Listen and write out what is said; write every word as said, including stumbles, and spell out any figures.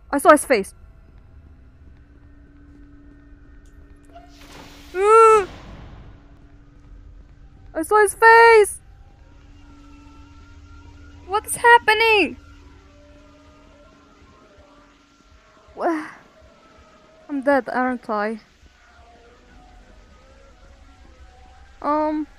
I saw his face. Uh, I saw his face. What is happening? Wha- I'm dead, aren't I? Um.